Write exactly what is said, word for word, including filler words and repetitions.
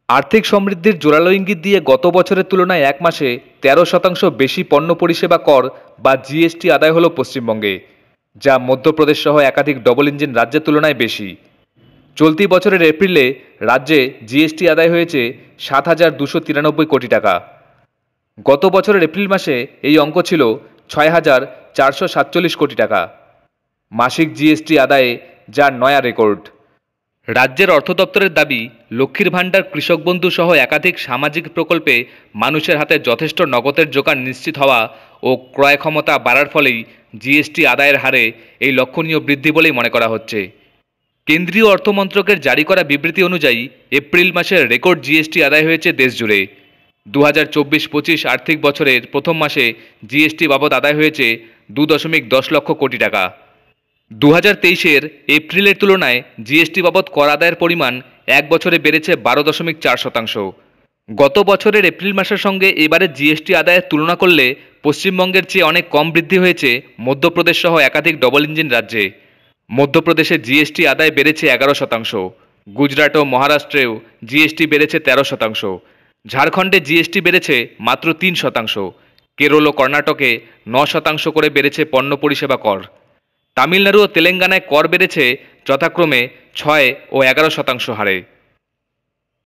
আর্থিক সমৃদ্ধির জোরালো ইঙ্গিত দিয়ে গত বছরের তুলনায় এক মাসে তেরো শতাংশ বেশি পণ্য পরিষেবা কর বা জিএসটি আদায় হলো পশ্চিমবঙ্গে, যা মধ্যপ্রদেশ সহ একাধিক ডবল ইঞ্জিন রাজ্যের তুলনায় বেশি। চলতি বছরের এপ্রিলে রাজ্যে জিএসটি আদায় হয়েছে সাত হাজার দুশো তিরানব্বই কোটি টাকা। গত বছরের এপ্রিল মাসে এই অঙ্ক ছিল ছয় হাজার চারশো সাতচল্লিশ কোটি টাকা। মাসিক জিএসটি আদায়ে যা নয়া রেকর্ড। রাজ্যের অর্থ দপ্তরের দাবি, লক্ষ্মীর ভাণ্ডার, কৃষক বন্ধু সহ একাধিক সামাজিক প্রকল্পে মানুষের হাতে যথেষ্ট নগদের জোগান নিশ্চিত হওয়া ও ক্রয় ক্ষমতা বাড়ার ফলেই জিএসটি আদায়ের হারে এই লক্ষণীয় বৃদ্ধি বলেই মনে করা হচ্ছে। কেন্দ্রীয় অর্থমন্ত্রকের জারি করা বিবৃতি অনুযায়ী এপ্রিল মাসের রেকর্ড জিএসটি আদায় হয়েছে দেশজুড়ে। দু হাজার চব্বিশ পঁচিশ আর্থিক বছরের প্রথম মাসে জিএসটি বাবদ আদায় হয়েছে দু দশমিক দশ লক্ষ কোটি টাকা। দু হাজার তেইশের এপ্রিলের তুলনায় জিএসটি বাবদ কর আদায়ের পরিমাণ এক বছরে বেড়েছে বারো দশমিক চার শতাংশ। গত বছরের এপ্রিল মাসের সঙ্গে এবারে জিএসটি আদায়ের তুলনা করলে পশ্চিমবঙ্গের চেয়ে অনেক কম বৃদ্ধি হয়েছে মধ্যপ্রদেশ সহ একাধিক ডবল ইঞ্জিন রাজ্যে। মধ্যপ্রদেশে জিএসটি আদায় বেড়েছে এগারো শতাংশ, গুজরাট ও মহারাষ্ট্রেও জিএসটি বেড়েছে তেরো শতাংশ, ঝাড়খণ্ডে জিএসটি বেড়েছে মাত্র তিন শতাংশ, কেরল ও কর্ণাটকে ন শতাংশ করে বেড়েছে পণ্য পরিষেবা কর। তামিলনাড়ু ও তেলেঙ্গানায় কর বেড়েছে যথাক্রমে ছয় ও এগারো শতাংশ হারে।